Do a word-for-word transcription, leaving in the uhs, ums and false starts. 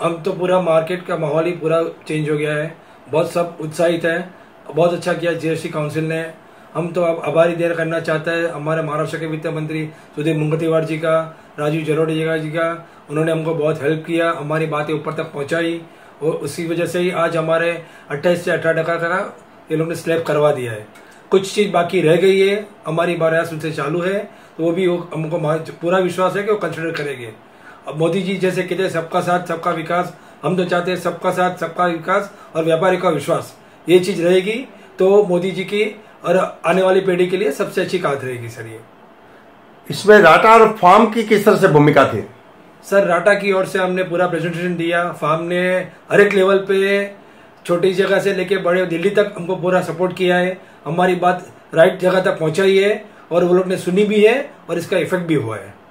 हम तो पूरा मार्केट का माहौल ही पूरा चेंज हो गया है। बहुत सब उत्साहित है, बहुत अच्छा किया जीएसटी काउंसिल ने। हम तो अब आभारी देर करना चाहते हैं हमारे महाराष्ट्र के वित्त मंत्री सुधीर मुनगंटीवार जी का, राजीव जलोढ़िया जी का। उन्होंने हमको बहुत हेल्प किया, हमारी बातें ऊपर तक पहुंचाई और उसी वजह से ही आज हमारे अट्ठाईस से अठारह टका का ये लोग ने स्लैब करवा दिया है। कुछ चीज बाकी रह गई है, हमारी प्रयास उनसे चालू है, तो वो भी वो हमको पूरा विश्वास है कि वो कंसिडर करेंगे। अब मोदी जी जैसे कहते हैं सबका साथ सबका विकास, हम तो चाहते हैं सबका साथ सबका विकास और व्यापारी का विश्वास। ये चीज रहेगी तो मोदी जी की और आने वाली पीढ़ी के लिए सबसे अच्छी बात रहेगी सर। ये इसमें राटा और फार्म की किस तरह से भूमिका थी? सर राटा की ओर से हमने पूरा प्रेजेंटेशन दिया, फार्म ने हर एक लेवल पे छोटी जगह से लेके बड़े दिल्ली तक हमको पूरा सपोर्ट किया है, हमारी बात राइट जगह तक पहुंचाई है और वो लोग ने सुनी भी है और इसका इफेक्ट भी हुआ है।